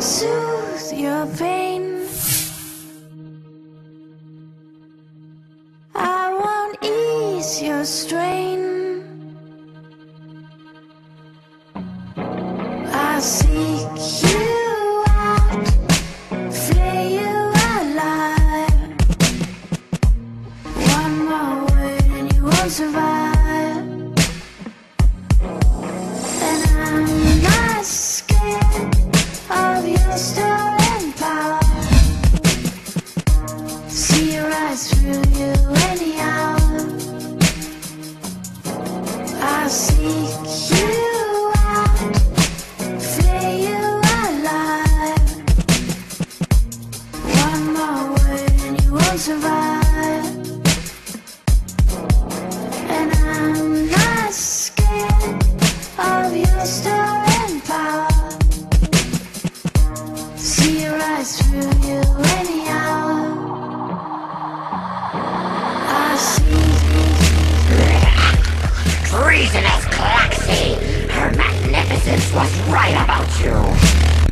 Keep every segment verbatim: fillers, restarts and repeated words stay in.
soothe your pain. I won't ease your strain. I seek you out, flay you alive. One more word and you won't survive. And I'm not scared of your stolen power. See your eyes through you anyhow. I seek you out, flay you alive. One more word and you won't survive. And I'm not scared of your stolen power. See your eyes through you anyhow. I see Treasonous Claxy! Her magnificence was right about you!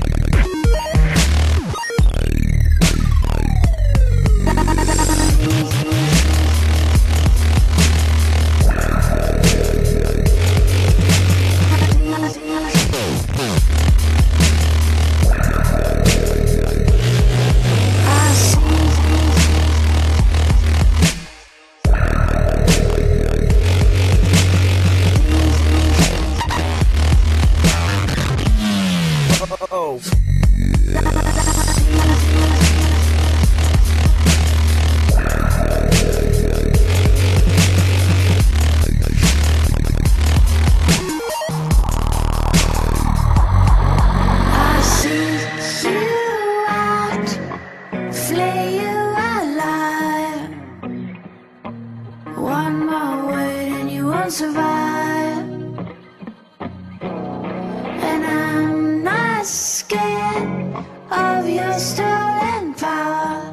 Oh. I seek you out, flay you alive. One more word and you won't survive. And I'm not scared of your stolen power.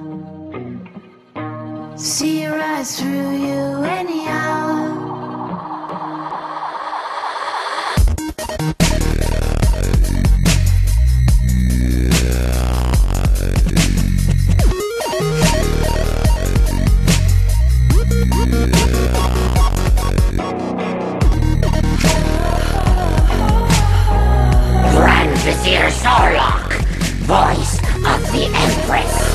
See your eyes through you anyhow. Grand Vizier Zorlok, voice of the Empress.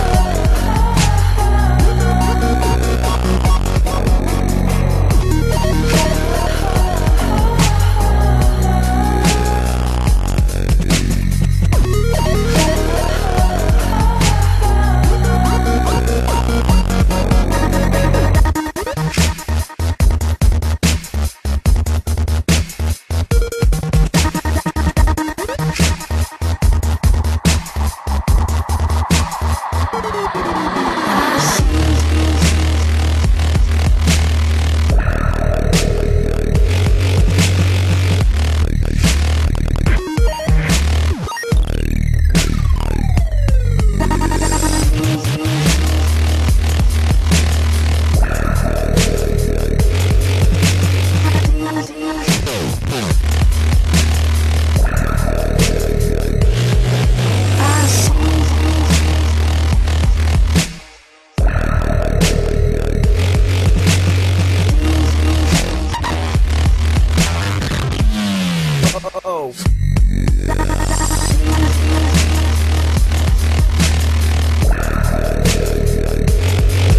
Oh.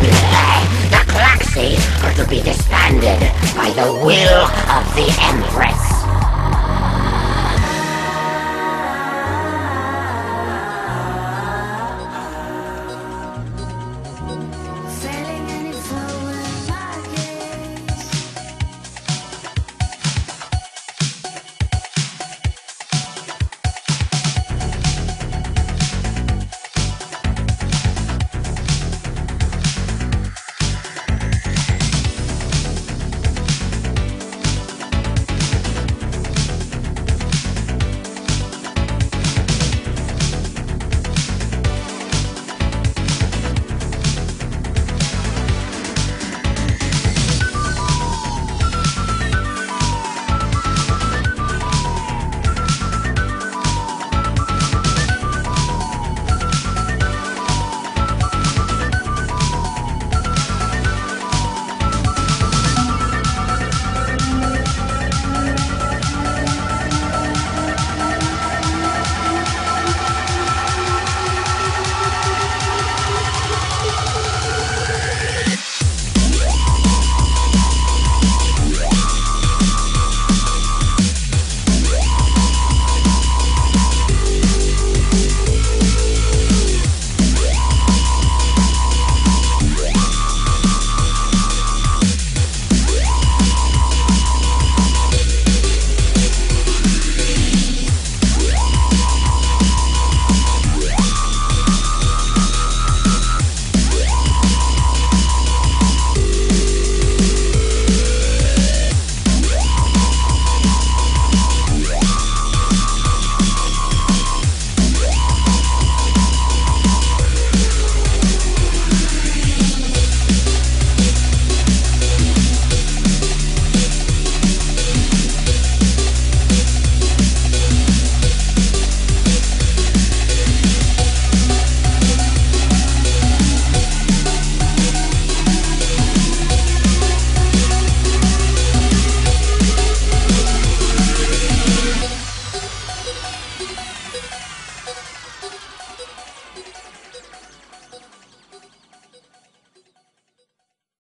The Claxy are to be disbanded by the will of the Empress.